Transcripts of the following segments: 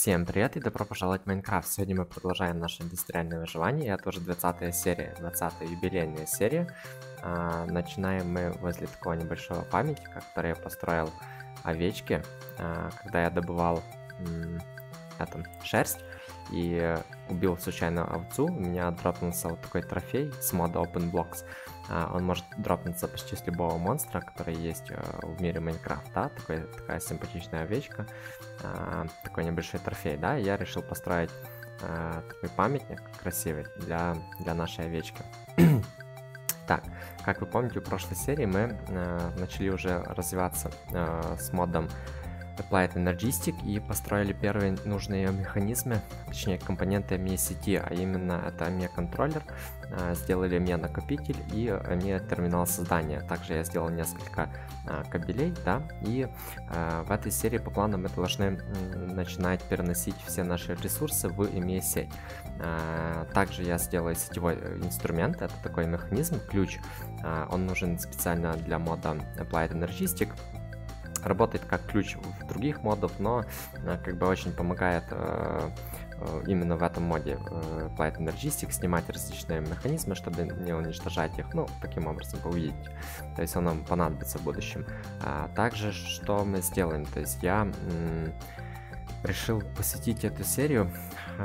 Всем привет и добро пожаловать в Майнкрафт. Сегодня мы продолжаем наше индустриальное выживание. Это уже 20-я серия, 20-я юбилейная серия. Начинаем мы возле такого небольшого памятника, который я построил овечки, когда я добывал шерсть и убил случайно овцу. У меня дропнулся вот такой трофей с мода OpenBlocks. Он может дропнуться почти с любого монстра, который есть в мире Майнкрафт, да? Такая симпатичная овечка, такой небольшой трофей, да? Я решил построить такой памятник красивый для нашей овечки. Так, как вы помните, в прошлой серии мы начали уже развиваться с модом Applied Energistic и построили первые нужные механизмы, точнее компоненты ME сети, а именно это ME контроллер, сделали ME накопитель и ME терминал создания. Также я сделал несколько кабелей, да, и в этой серии по плану мы должны начинать переносить все наши ресурсы в ME сеть. Также я сделаю сетевой инструмент, это такой механизм, ключ, он нужен специально для мода Applied Energistic. Работает как ключ в других модах, но как бы очень помогает именно в этом моде Applied Energistic снимать различные механизмы, чтобы не уничтожать их, ну, таким образом вы увидите. То есть он нам понадобится в будущем. Также, что мы сделаем, то есть я решил посвятить эту серию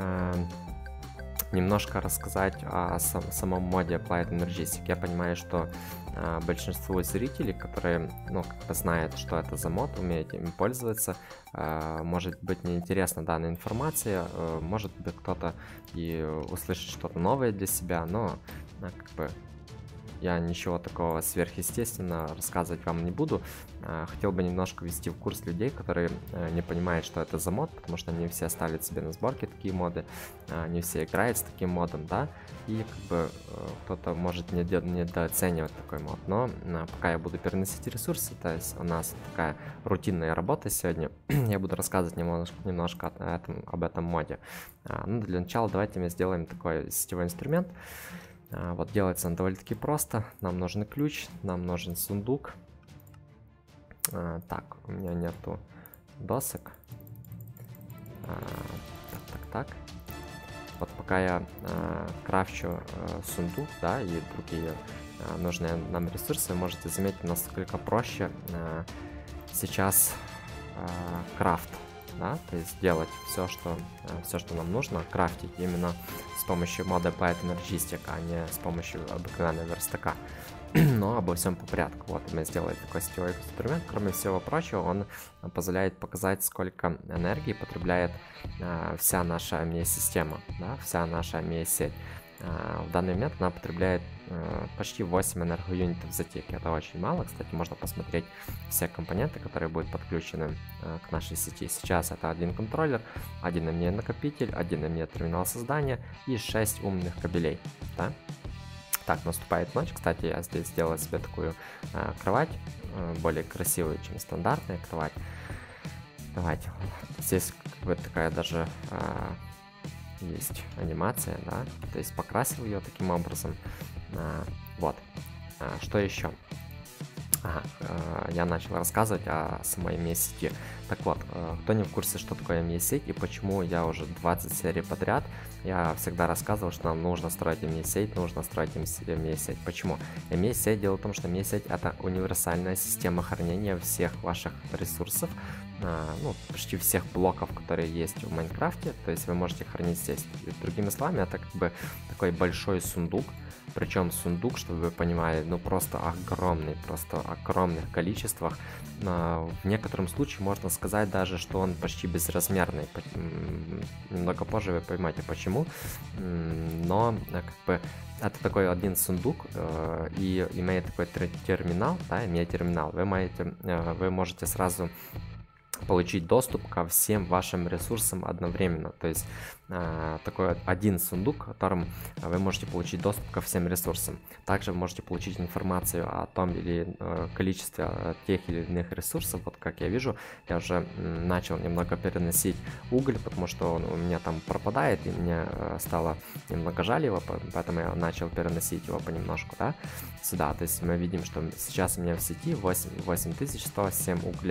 немножко рассказать о самом моде Applied Energistic. Я понимаю, что большинство зрителей, которые, ну, как-то знают, что это за мод, умеют им пользоваться, может быть неинтересна данная информация, может быть кто-то и услышит что-то новое для себя, но как бы я ничего такого сверхъестественного рассказывать вам не буду. Хотел бы немножко ввести в курс людей, которые не понимают, что это за мод, потому что не все ставят себе на сборке такие моды, не все играют с таким модом, да, и как бы кто-то может недооценивать такой мод. Но пока я буду переносить ресурсы, то есть у нас такая рутинная работа сегодня, я буду рассказывать немножко об этом моде. Ну, для начала давайте мы сделаем такой сетевой инструмент. Вот делается он довольно-таки просто. Нам нужен ключ, нам нужен сундук. Так, у меня нету досок. Так. Вот пока я крафчу сундук, да, и другие нужные нам ресурсы, вы можете заметить, насколько проще сейчас крафт. Да, то есть делать все, что нам нужно, крафтить именно с помощью мода Applied Energistic, а не с помощью обыкновенного верстака. Но обо всем по порядку. Вот мы сделали такой сетевой инструмент. Кроме всего прочего, он позволяет показать, сколько энергии потребляет вся наша ME-система, да, вся наша ME-сеть. В данный момент она потребляет почти 8 энергоюнитов в затеке. Это очень мало. Кстати, можно посмотреть все компоненты, которые будут подключены к нашей сети. Сейчас это один контроллер, один ME накопитель, один ME терминал создания и 6 умных кабелей. Да? Так, наступает ночь. Кстати, я здесь сделал себе такую кровать, более красивую, чем стандартная кровать. Давайте. Здесь как бы такая даже есть анимация, да, то есть покрасил ее таким образом. Вот. Что еще? Я начал рассказывать о самой ME-сети. Так вот, кто не в курсе, что такое ME-сеть и почему я уже 20 серий подряд, я всегда рассказывал, что нам нужно строить ME-сеть, нужно строить ME-сеть. Почему? ME-сеть, дело в том, что ME-сеть это универсальная система хранения всех ваших ресурсов, ну, почти всех блоков, которые есть в Майнкрафте, то есть вы можете хранить здесь. Другими словами, это как бы такой большой сундук, причем сундук, чтобы вы понимали, ну просто огромных количествах. В некотором случае можно сказать даже, что он почти безразмерный. Немного позже вы поймете почему. Но как бы это такой один сундук и имеет такой терминал, да, имеет терминал. Вы можете сразу получить доступ ко всем вашим ресурсам одновременно. То есть такой один сундук, в котором вы можете получить доступ ко всем ресурсам. Также вы можете получить информацию о том или количестве тех или иных ресурсов. Вот как я вижу, я уже начал немного переносить уголь, потому что он у меня там пропадает, и мне стало немного жаль его, поэтому я начал переносить его понемножку, да, сюда. То есть мы видим, что сейчас у меня в сети 8107 угля.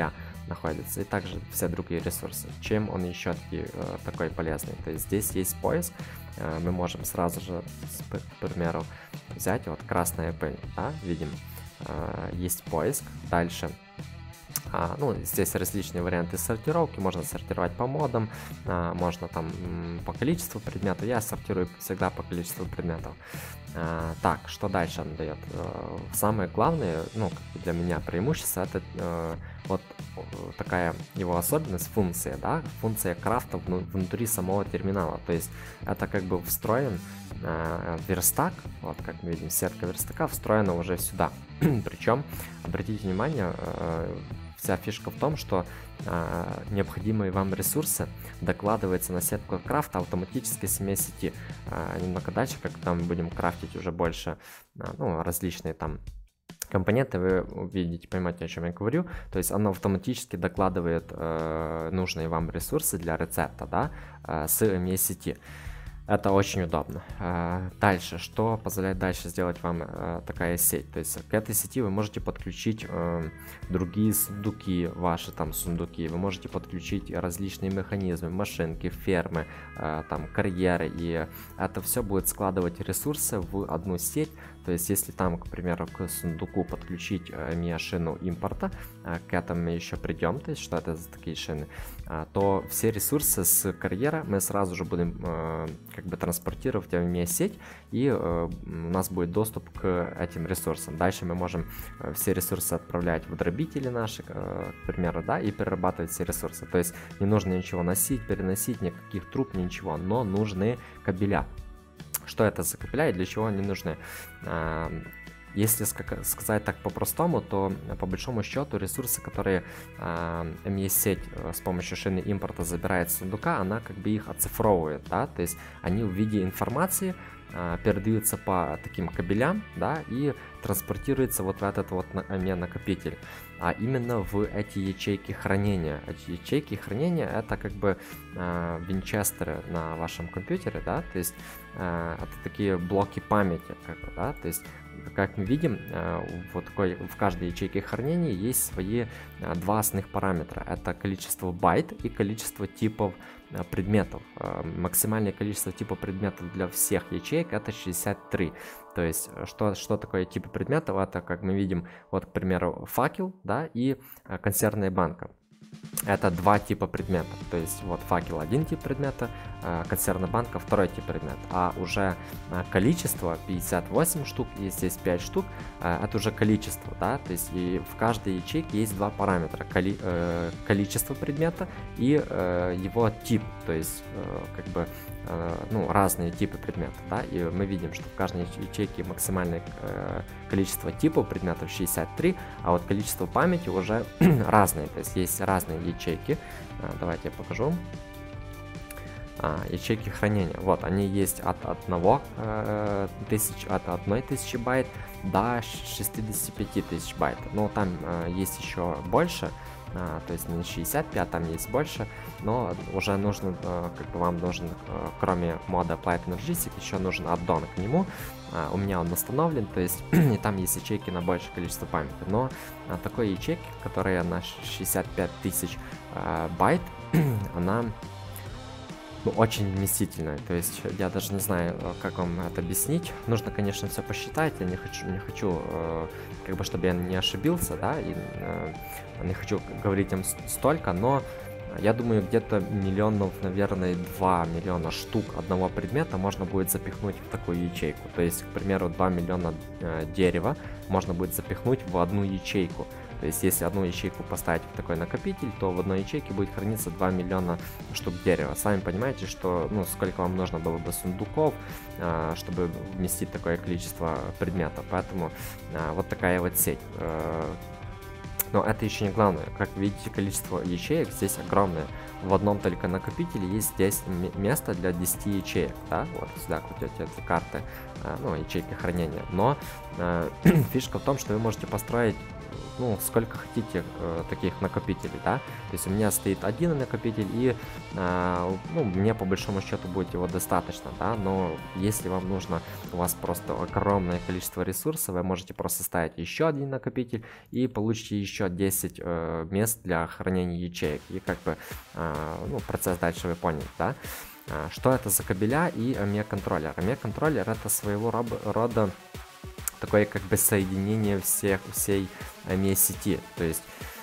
находится, и также все другие ресурсы. Чем он еще такой полезный? То есть здесь есть поиск, мы можем сразу же, к примеру, взять вот красная пыль, да, видим, есть поиск, дальше. Ну, здесь различные варианты сортировки, можно сортировать по модам, можно там по количеству предметов, я сортирую всегда по количеству предметов. Так, что дальше он дает? Самое главное, ну, для меня преимущество, это вот такая его особенность, функция, да, функция крафта внутри самого терминала, то есть это как бы встроен верстак, вот как мы видим, сетка верстака встроена уже сюда, причем, обратите внимание, вся фишка в том, что необходимые вам ресурсы докладываются на сетку крафта автоматически с сети. Немного дальше, как там мы будем крафтить уже больше, ну, различные там компоненты, вы увидите, поймете, о чем я говорю. То есть оно автоматически докладывает нужные вам ресурсы для рецепта, да, с сети. Это очень удобно. Дальше, что позволяет дальше сделать вам такая сеть? То есть к этой сети вы можете подключить другие сундуки, ваши там сундуки, вы можете подключить различные механизмы, машинки, фермы, там карьеры, и это все будет складывать ресурсы в одну сеть. То есть если там, к примеру, к сундуку подключить шину импорта, к этому мы еще придем, то есть что это за такие шины, то все ресурсы с карьера мы сразу же будем как бы транспортировать в сеть, и у нас будет доступ к этим ресурсам. Дальше мы можем все ресурсы отправлять в дробители наши, к примеру, да, и перерабатывать все ресурсы. То есть не нужно ничего носить, переносить, никаких труб, ничего, но нужны кабеля. Что это за кабеля и для чего они нужны? Если сказать так по-простому, то по большому счету ресурсы, которые MES-сеть с помощью шины импорта забирает с сундука, она как бы их оцифровывает, да, то есть они в виде информации передаются по таким кабелям, да, и транспортируется вот в этот вот накопитель, а именно в эти ячейки хранения. Эти ячейки хранения это как бы винчестеры на вашем компьютере, да, то есть это такие блоки памяти, как бы, да, то есть как мы видим, в каждой ячейке хранения есть свои два основных параметра. Это количество байт и количество типов предметов. Максимальное количество типов предметов для всех ячеек это 63. То есть, что такое типы предметов? Это, как мы видим, вот, к примеру, факел, да, и консервная банка. Это два типа предметов, то есть вот факел один тип предмета, консервная банка второй тип предмета, а уже количество 58 штук и здесь 5 штук, это уже количество, да, то есть и в каждой ячейке есть два параметра, количество предмета и его тип, то есть как бы ну, разные типы предметов, да, и мы видим, что в каждой ячейке максимальное количество типов предметов 63, а вот количество памяти уже разные, то есть есть разные ячейки. Давайте я покажу. Ячейки хранения, вот они есть от 1000 байт до 65 тысяч байт, но там есть еще больше. То есть не 65, там есть больше, но уже нужно, как бы вам нужен, кроме мода Applied Energetic, еще нужен аддон к нему. У меня он установлен, то есть и там есть ячейки на большее количество памяти, но такой ячейки, которая на 65 тысяч байт, она очень вместительная, то есть я даже не знаю, как вам это объяснить. Нужно, конечно, все посчитать, я не хочу как бы, чтобы я не ошибился, да, и не хочу говорить им столько, но я думаю, где-то миллионов, наверное, 2 миллиона штук одного предмета можно будет запихнуть в такую ячейку. То есть, к примеру, 2 миллиона дерева можно будет запихнуть в одну ячейку. То есть, если одну ячейку поставить в такой накопитель, то в одной ячейке будет храниться 2 миллиона штук дерева. Сами понимаете, что, ну, сколько вам нужно было бы сундуков, чтобы вместить такое количество предметов. Поэтому вот такая вот сеть. Но это еще не главное. Как видите, количество ячеек здесь огромное. В одном только накопителе есть здесь место для 10 ячеек, да, вот сюда кладете эти карты, ну, ячейки хранения. Но фишка в том, что вы можете построить ну, сколько хотите таких накопителей, да. То есть у меня стоит один накопитель, и ну, мне по большому счету будет его достаточно, да. Но если вам нужно, у вас просто огромное количество ресурсов, вы можете просто ставить еще один накопитель и получите еще 10 мест для хранения ячеек. И как бы, ну, процесс дальше вы поняли, да. Что это за кабеля и AMIA-контроллер? AMIA-контроллер — это своего рода такое как бы соединение всей AMIA-сети. То есть,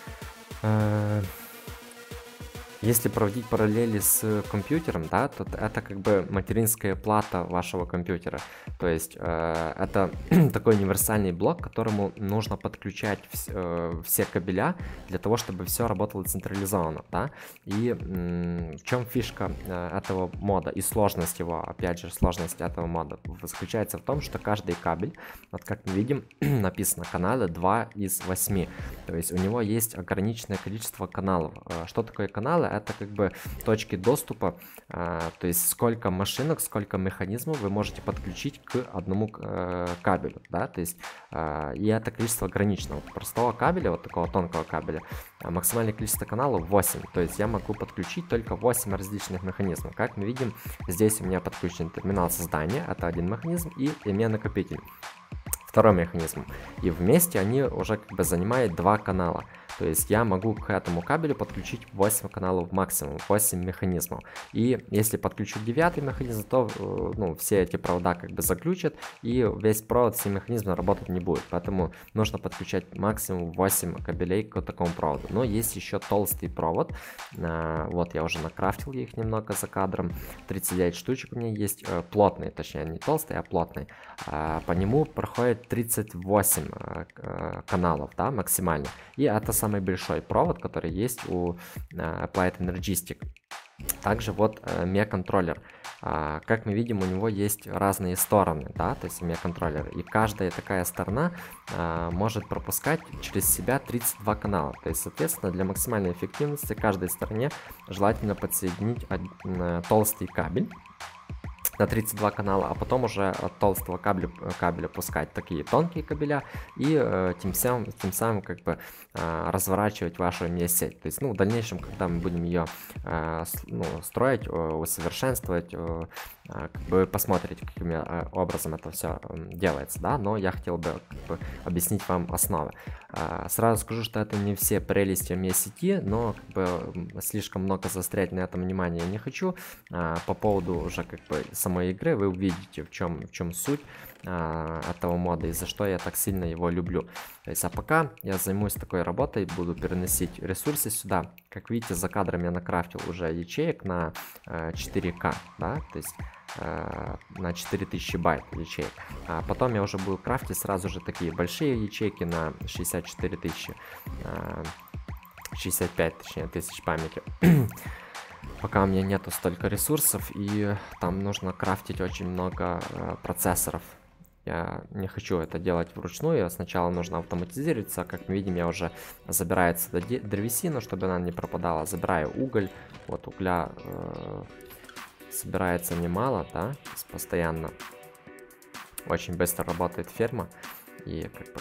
если проводить параллели с компьютером, да, то это как бы материнская плата вашего компьютера. То есть это такой универсальный блок, к которому нужно подключать все кабеля для того, чтобы все работало централизованно, да. И в чем фишка этого мода и сложность его, опять же, сложность этого мода заключается в том, что каждый кабель, вот как мы видим, написано каналы 2 из 8. То есть у него есть ограниченное количество каналов. Что такое каналы? Это как бы точки доступа, то есть сколько машинок, сколько механизмов вы можете подключить к одному кабелю, да, то есть и это количество ограничено. Вот простого кабеля, вот такого тонкого кабеля, максимальное количество каналов 8, то есть я могу подключить только 8 различных механизмов. Как мы видим, здесь у меня подключен терминал создания, это один механизм, и AMIA накопитель, второй механизм, и вместе они уже как бы занимают 2 канала. То есть я могу к этому кабелю подключить 8 каналов максимум, 8 механизмов. И если подключу 9 механизм, то ну, все эти провода как бы заключат, и весь провод, все механизмы работать не будет. Поэтому нужно подключать максимум 8 кабелей к такому проводу. Но есть еще толстый провод. Вот я уже накрафтил их немного за кадром. 39 штучек у меня есть. Плотный, точнее не толстый, а плотный. По нему проходит 38 каналов, да, максимально. И это самый большой провод, который есть у Applied Energistic. Также вот AMIA-контроллер. Как мы видим, у него есть разные стороны, да, то есть AMIA-контроллер. И каждая такая сторона может пропускать через себя 32 канала. То есть, соответственно, для максимальной эффективности каждой стороне желательно подсоединить толстый кабель на 32 канала, а потом уже от толстого кабеля пускать такие тонкие кабеля и тем самым как бы разворачивать вашу AMIA-сеть. То есть, ну, в дальнейшем, когда мы будем ее строить, усовершенствовать, как бы вы посмотрите, каким образом это все делается, да, но я хотел бы как бы объяснить вам основы. Сразу скажу, что это не все прелести AMIA-сети, но как бы слишком много заострять на этом внимание я не хочу. По поводу уже как бы самой игры вы увидите, в чем суть этого мода и за что я так сильно его люблю. То есть, а пока я займусь такой работой, буду переносить ресурсы сюда. Как видите, за кадром я накрафтил уже ячеек на 4К, да, то есть на 4000 байт ячеек. А потом я уже буду крафтить сразу же такие большие ячейки на 64 тысячи, 65, точнее, тысяч памяти. Пока у меня нету столько ресурсов, и там нужно крафтить очень много процессоров. Я не хочу это делать вручную, сначала нужно автоматизироваться. Как мы видим, я уже забираю сюда древесину, чтобы она не пропадала. Забираю уголь, вот угля собирается немало, да, постоянно. Очень быстро работает ферма, и как бы...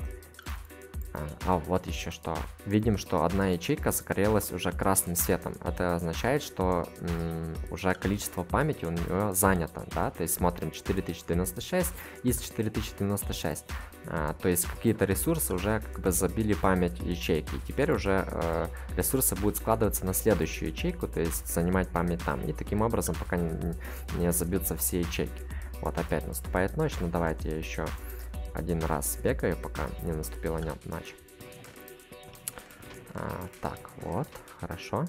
вот еще что. Видим, что одна ячейка загорелась уже красным светом. Это означает, что уже количество памяти у нее занято, да, то есть смотрим 4096 из 4096. То есть какие-то ресурсы уже как бы забили память ячейки. И теперь уже ресурсы будут складываться на следующую ячейку, то есть занимать память там. И таким образом, пока не забьются все ячейки. Вот опять наступает ночь, но давайте я еще один раз бегаю, пока не наступила ночь. Так, вот, хорошо.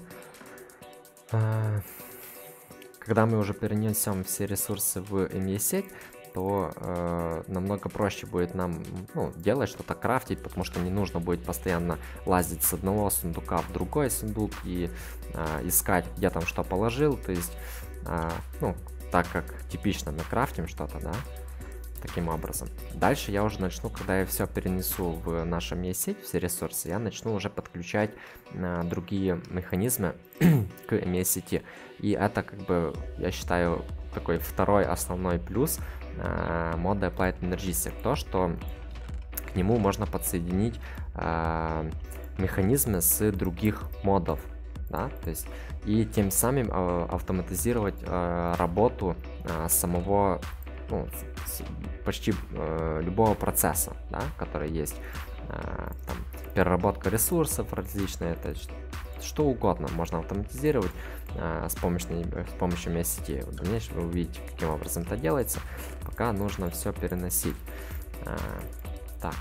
Когда мы уже перенесем все ресурсы в AMIA-сеть, то намного проще будет нам делать что-то, крафтить, потому что не нужно будет постоянно лазить с одного сундука в другой сундук и искать, где там что положил. То есть, так как типично мы крафтим что-то, да, таким образом. Дальше я уже начну, когда я все перенесу в нашу AMIA-сеть, все ресурсы, я начну уже подключать другие механизмы к AMIA-сети. И это, как бы, я считаю, такой второй основной плюс мода Applied Energistic. То, что к нему можно подсоединить механизмы с других модов, да, то есть и тем самым автоматизировать работу самого, ну, почти любого процесса, да, который есть, там, переработка ресурсов различные, это что угодно можно автоматизировать с помощью MSCT. В дальнейшем вы увидите, каким образом это делается. Пока нужно все переносить. Так.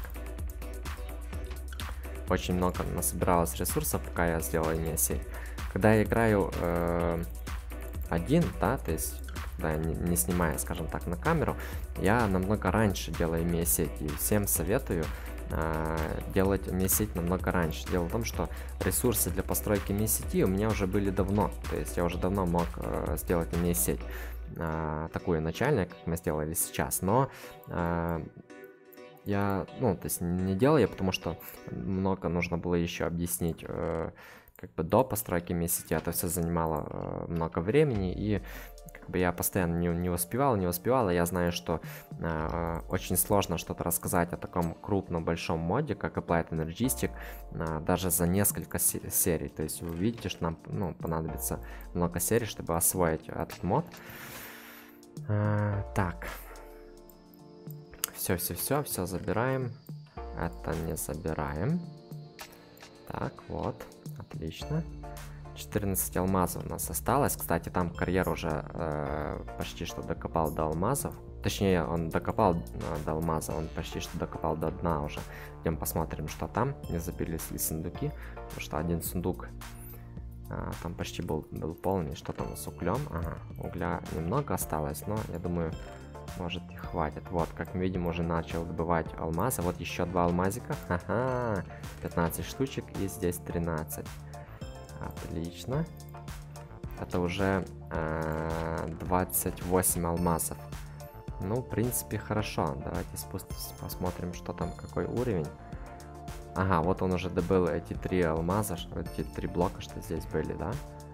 Очень много насобиралось ресурсов, пока я сделал MSCT. Когда я играю один, да, то есть когда я не снимаю, скажем так, на камеру, я намного раньше делаю MSCT. И всем советую делать MSCT намного раньше. Дело в том, что ресурсы для постройки MSCT у меня уже были давно. То есть я уже давно мог сделать MSCT такую начальную, как мы сделали сейчас. Но я, ну, то есть не делал я, потому что много нужно было еще объяснить как бы до постройки MSCT. Это все занимало много времени, и как бы я постоянно не успевал, а я знаю, что очень сложно что-то рассказать о таком крупном большом моде, как Applied Energistic, даже за несколько серий. То есть вы видите, что нам, ну, понадобится много серий, чтобы освоить этот мод. Так. Все забираем. Это не забираем. Так, вот, отлично. 14 алмазов у нас осталось. Кстати, там карьер уже почти что докопал до алмазов. Точнее, он докопал до алмаза, он почти что докопал до дна уже. Идем посмотрим, что там. Не забились ли сундуки. Потому что один сундук там почти был полный. Что там с углем? Ага, угля немного осталось, но я думаю, может и хватит. Вот, как мы видим, уже начал добывать алмазы. Вот еще 2 алмазика. Ага, 15 штучек и здесь 13. Отлично. Это уже 28 алмазов. Ну, в принципе, хорошо. Давайте спустимся, посмотрим, что там, какой уровень. Ага, вот он уже добыл эти 3 алмаза, эти 3 блока, что здесь были, да?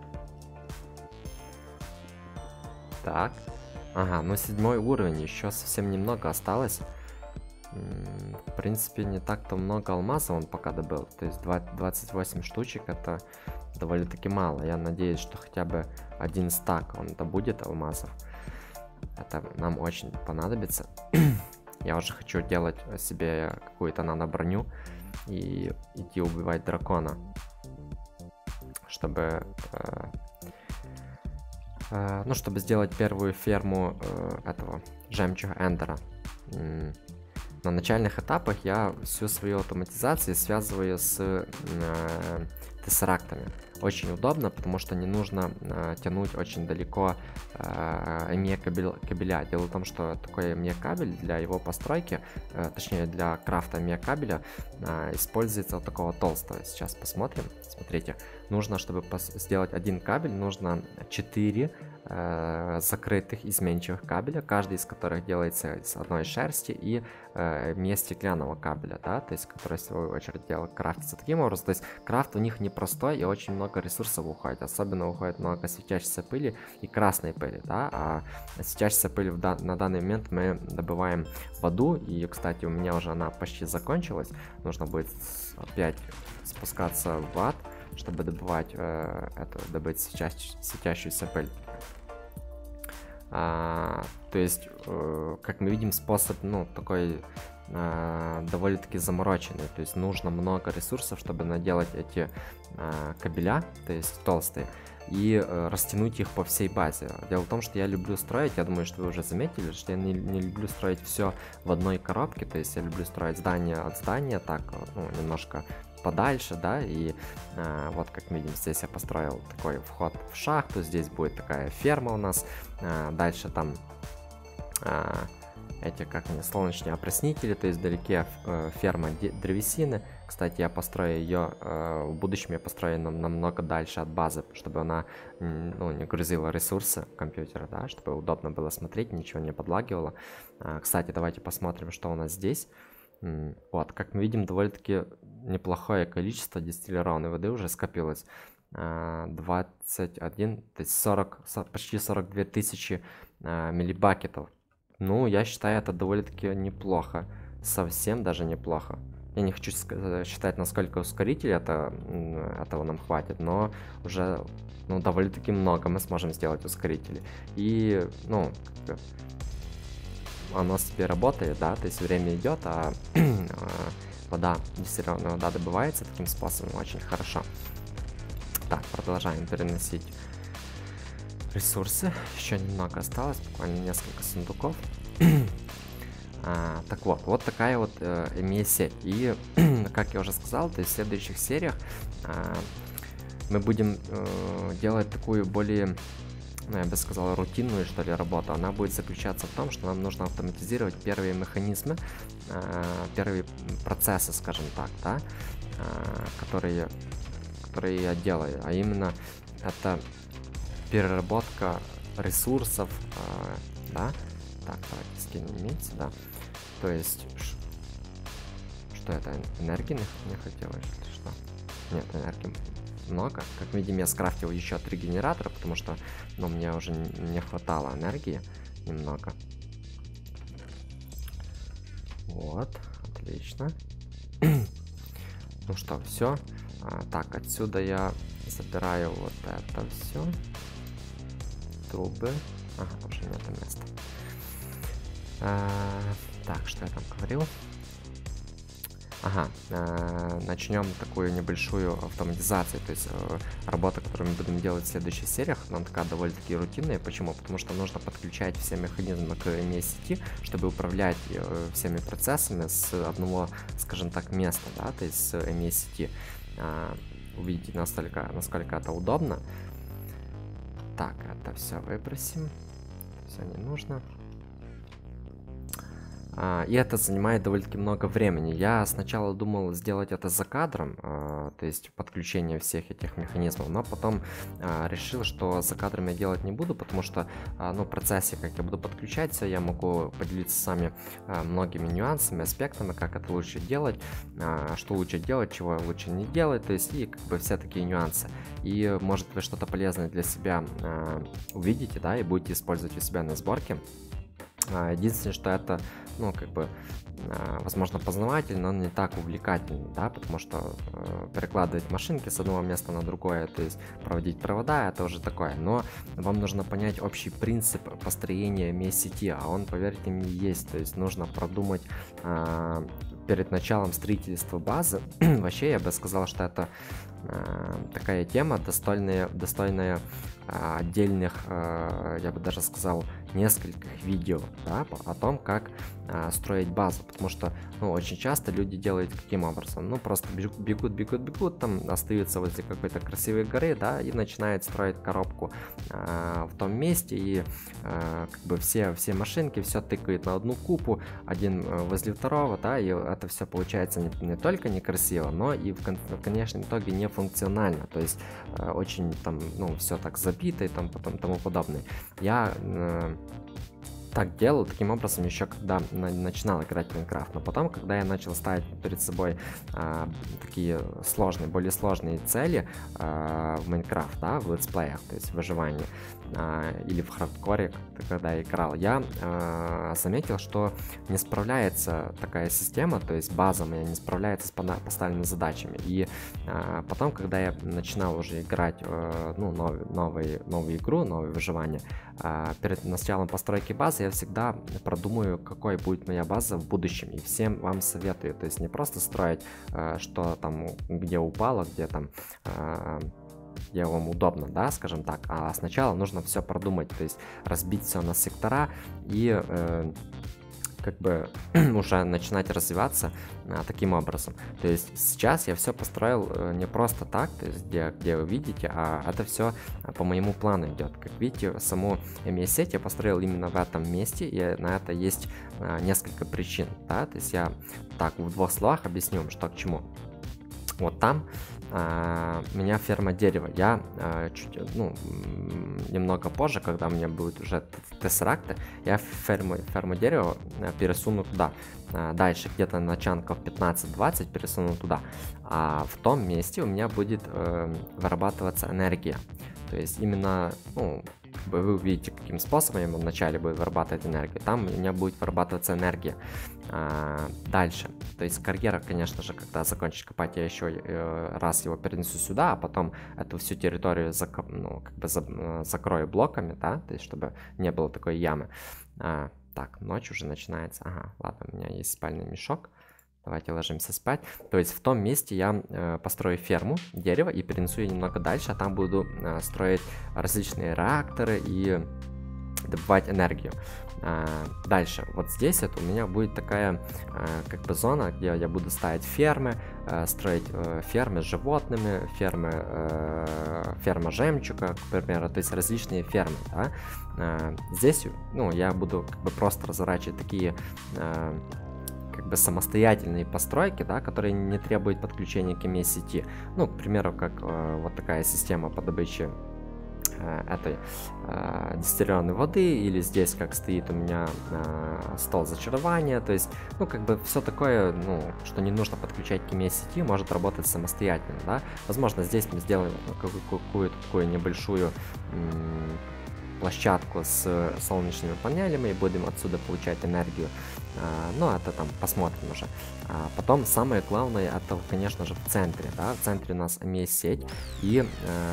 Так. Ага, ну 7-й уровень, еще совсем немного осталось. В принципе, не так-то много алмазов он пока добыл. То есть 28 штучек, это довольно-таки мало. Я надеюсь, что хотя бы 1 стак он добудет алмазов. Это нам очень понадобится. Я уже хочу делать себе какую-то нано-броню и идти убивать дракона. Чтобы... ну, чтобы сделать первую ферму этого жемчуга Эндера. На начальных этапах я всю свою автоматизацию связываю с тессерактами. Очень удобно, потому что не нужно тянуть очень далеко EME кабеля. Дело в том, что такой EME кабель для его постройки, точнее для крафта EME кабеля, используется вот такого толстого. Сейчас посмотрим. Смотрите, нужно, чтобы сделать один кабель, нужно 4 закрытых изменчивых кабеля, каждый из которых делается из одной шерсти и EME стеклянного кабеля, да, то есть который в свою очередь крафтится таким образом. То есть крафт у них непростой и очень много ресурсов уходит, особенно уходит много светящейся пыли и красной пыли, да, а светящейся пыль на данный момент мы добываем в аду, и, кстати, у меня уже она почти закончилась, нужно будет опять спускаться в ад, чтобы добывать добыть светящуюся пыль. То есть, как мы видим, способ, ну, такой довольно-таки замороченный. То есть нужно много ресурсов, чтобы наделать эти кабеля, то есть толстые, и растянуть их по всей базе. Дело в том, что я люблю строить, я думаю, что вы уже заметили, что я не люблю строить все в одной коробке, то есть я люблю строить здание от здания, так, ну, немножко подальше, да, и вот как мы видим, здесь я построил такой вход в шахту, здесь будет такая ферма у нас, дальше там эти, как они, солнечные опреснители, то есть вдалеке ферма древесины. Кстати, я построю ее, в будущем я построю намного дальше от базы, чтобы она, ну, не грузила ресурсы компьютера, да, чтобы удобно было смотреть, ничего не подлагивало. Кстати, давайте посмотрим, что у нас здесь. Вот, как мы видим, довольно-таки неплохое количество дистиллированной воды уже скопилось. 21, то есть 40, почти 42 тысячи миллибакетов. Ну, я считаю, это довольно-таки неплохо. совсем даже неплохо. Я не хочу считать, насколько ускоритель этого нам хватит, но уже, ну, довольно-таки много мы сможем сделать ускорителей. И, ну, как бы оно себе работает, да, то есть время идет, а вода, дистиллированная вода добывается таким способом очень хорошо. Так, продолжаем переносить ресурсы. Еще немного осталось, буквально несколько сундуков. Так вот, вот такая вот сеть. И, как я уже сказал, то есть в следующих сериях мы будем делать такую более, ну, я бы сказал, рутинную, что ли, работу. Она будет заключаться в том, что нам нужно автоматизировать первые механизмы, первые процессы, скажем так, да, которые я делаю. А именно, это переработка ресурсов, да. Так, давайте скинем медь сюда. То есть, что это? Энергии не хотелось или что? Нет, энергии много. Как видим, я скрафтил еще 3 генератора, потому что, ну, мне уже не хватало энергии немного. Вот, отлично. Ну что, все. Так, отсюда я забираю вот это все. Трубы. Ага, уже нет места. Так, что я там говорил? Ага, начнем такую небольшую автоматизацию, то есть работа, которую мы будем делать в следующих сериях, она такая довольно-таки рутинная. Почему? Потому что нужно подключать все механизмы к сети, чтобы управлять всеми процессами с одного, скажем так, места, да, то есть с сети. Увидите, насколько это удобно. Так, это все выбросим, все не нужно. И это занимает довольно-таки много времени. Я сначала думал сделать это за кадром, то есть подключение всех этих механизмов, но потом решил, что за кадром я делать не буду, потому что, ну, в процессе, как я буду подключать все, я могу поделиться с вами многими нюансами, аспектами, как это лучше делать, что лучше делать, чего лучше не делать, то есть и как бы все такие нюансы. И может вы что-то полезное для себя увидите, да, и будете использовать у себя на сборке. Единственное, что это, ну, как бы, возможно, познавательно, но не так увлекательно, да, потому что перекладывать машинки с одного места на другое, то есть проводить провода, это уже такое. Но вам нужно понять общий принцип построения сети, а он, поверьте мне, есть. То есть нужно продумать перед началом строительства базы. Вообще, я бы сказал, что это такая тема, достойная отдельных, я бы даже сказал, нескольких видео, да, о том, как строить базу, потому что, ну, очень часто люди делают каким образом, ну, просто бегут, там остаются возле какой-то красивой горы, да, и начинают строить коробку в том месте, и как бы все машинки, все тыкают на одну купу, один возле второго, да, и это все получается не только некрасиво, но и в конечном итоге не функционально, то есть очень там, ну, все так забито и тому подобное. Я так делал таким образом еще когда начинал играть в Майнкрафт, но потом, когда я начал ставить перед собой такие более сложные цели в Майнкрафт, да, в летсплеях, то есть в выживании или в хардкоре, когда я играл, я заметил, что не справляется такая система, то есть база моя не справляется с поставленными задачами. И потом, когда я начинал уже играть ну, новую игру, новое выживание, перед началом постройки базы я всегда продумаю, какой будет моя база в будущем, и всем вам советую, то есть не просто строить, что там, где упало, где там где вам удобно, да, скажем так, а сначала нужно все продумать, то есть разбить все на сектора и как бы уже начинать развиваться таким образом. То есть сейчас я все построил не просто так, то есть где вы видите, а это все по моему плану идет. Как видите, саму сеть я построил именно в этом месте, и на это есть несколько причин, да, то есть я так в 2 словах объясню, что к чему. Вот там у меня ферма дерева. Я немного позже, когда у меня будут уже тессеракты, я ферму дерева пересуну туда. Дальше где-то на чанков 15-20 пересуну туда. А в том месте у меня будет вырабатываться энергия. То есть именно, ну, как бы вы увидите, каким способом он вначале будет вырабатывать энергию. Там у меня будет вырабатываться энергия. Дальше. То есть карьера, конечно же, когда закончишь копать, я еще раз его перенесу сюда, а потом эту всю территорию закрою блоками, да, то есть чтобы не было такой ямы. Так, ночь уже начинается. Ага, ладно, у меня есть спальный мешок. Давайте ложимся спать. То есть в том месте я построю ферму, дерево, и перенесу ее немного дальше, а там буду строить различные реакторы и добывать энергию. Дальше, вот здесь это у меня будет такая как бы зона, где я буду ставить фермы, строить фермы с животными, ферма жемчуга, к примеру, то есть различные фермы, да? Здесь, ну, я буду как бы просто разворачивать такие как бы самостоятельные постройки, да, которые не требуют подключения к имей сети. Ну, к примеру, как вот такая система по добыче этой дистиллированной воды, или здесь как стоит у меня стол зачарования, то есть, ну, как бы все такое, ну, что не нужно подключать к имей сети, может работать самостоятельно, да. Возможно, здесь мы сделаем какую-то такую небольшую площадку с солнечными панелями и будем отсюда получать энергию. Ну, это там посмотрим уже. Потом самое главное, это, конечно же, в центре, да, в центре у нас есть сеть, и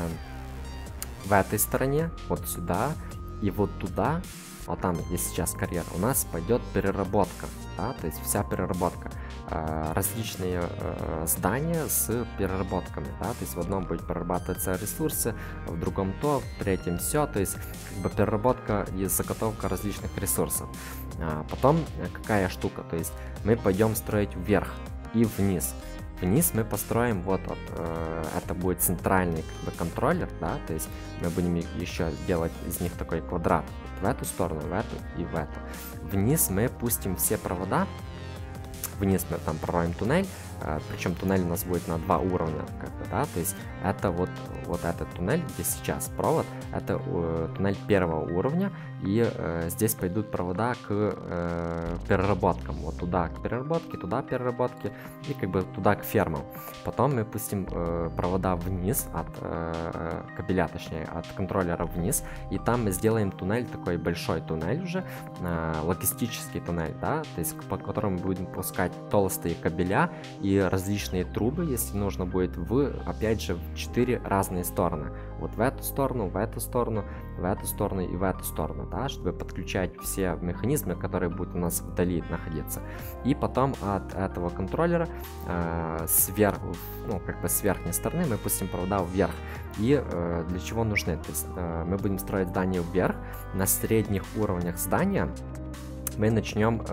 в этой стороне, вот сюда и вот туда, вот там, где сейчас карьера, у нас пойдет переработка, да, то есть вся переработка. Различные здания с переработками, да, то есть в одном будет перерабатываться ресурсы, в другом то, в третьем все, то есть как бы переработка и заготовка различных ресурсов. Потом какая штука, то есть мы пойдем строить вверх и вниз. Вниз мы построим это будет центральный как бы контроллер, да, то есть мы будем еще делать из них такой квадрат в эту сторону, в эту и в эту. Вниз мы пустим все провода. Вниз мы там прорвем туннель, причем туннель у нас будет на 2 уровня, как бы, да, то есть это вот этот туннель, где сейчас провод, это туннель первого уровня, и здесь пойдут провода к переработкам, вот туда к переработке, туда переработке, и как бы туда к фермам. Потом мы пустим провода вниз, от кабеля, точнее, от контроллера вниз, и там мы сделаем туннель, такой большой туннель уже, логистический туннель, да, то есть по которому мы будем пускать толстые кабеля и различные трубы, если нужно будет, опять же, в 4 разные стороны. Вот в эту сторону, в эту сторону, в эту сторону и в эту сторону, да, чтобы подключать все механизмы, которые будут у нас вдали находиться. И потом от этого контроллера сверху, ну, как бы с верхней стороны мы пустим провода вверх. И для чего нужны? То есть мы будем строить здание вверх. На средних уровнях здания мы начнем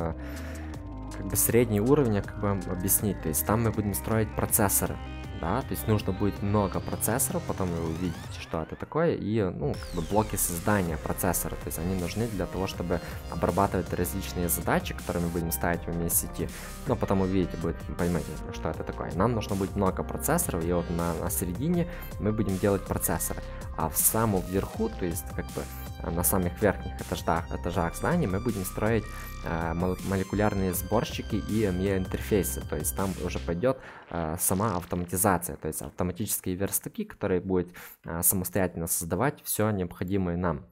как бы средний уровень, как бы объяснить, то есть там мы будем строить процессоры, да, то есть нужно будет много процессоров, потом вы увидите, что это такое, и, ну, как бы блоки создания процессора, то есть они нужны для того, чтобы обрабатывать различные задачи, которые мы будем ставить в имей сети, но потом увидите, поймете, что это такое. Нам нужно будет много процессоров, и вот на середине мы будем делать процессоры, а в самом верху, то есть как бы на самых верхних этажах зданий мы будем строить молекулярные сборщики и интерфейсы, то есть там уже пойдет сама автоматизация, то есть автоматические верстаки, которые будут самостоятельно создавать все необходимое нам.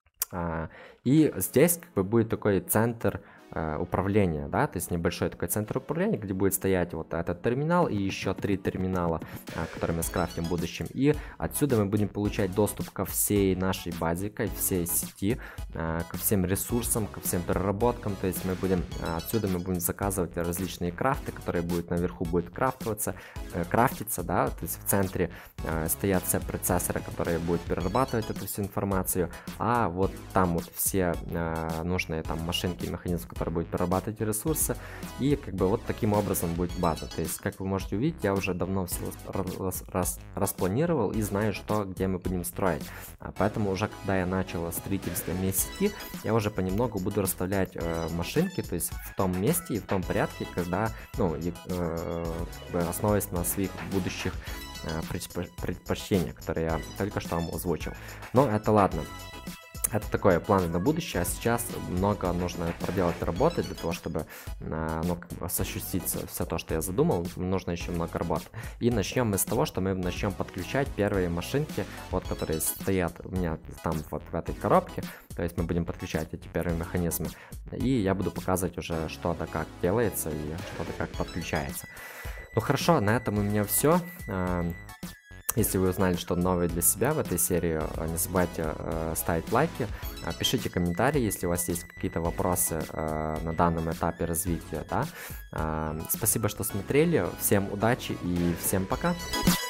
И здесь как бы будет такой центр управления, да, то есть небольшой такой центр управления, где будет стоять вот этот терминал и еще 3 терминала, которые мы скрафтим в будущем, и отсюда мы будем получать доступ ко всей нашей базе, ко всей сети, ко всем ресурсам, ко всем переработкам, то есть отсюда мы будем заказывать различные крафты, которые будут наверху крафтиться, да, то есть в центре стоят все процессоры, которые будут перерабатывать эту всю информацию, а вот там вот все нужные там машинки и механизмы, которые будут перерабатывать ресурсы, и как бы вот таким образом будет база. То есть, как вы можете увидеть, я уже давно все распланировал и знаю, что где мы будем строить. Поэтому уже когда я начал строительство имей сети, я уже понемногу буду расставлять машинки, то есть в том месте и в том порядке, когда, ну, основываясь на своих будущих предпочтениях, которые я только что вам озвучил. Но это ладно. Это такое планы на будущее, а сейчас много нужно проделать работы для того, чтобы ну, как бы ощутить все то, что я задумал. Нужно еще много работы. И начнем мы с того, что мы начнем подключать первые машинки, вот которые стоят у меня там вот в этой коробке. То есть мы будем подключать эти первые механизмы. И я буду показывать уже, что да как делается и что да как подключается. Ну хорошо, на этом у меня все. Если вы узнали что-то новое для себя в этой серии, не забывайте ставить лайки, пишите комментарии, если у вас есть какие-то вопросы на данном этапе развития. Да? Спасибо, что смотрели, всем удачи и всем пока!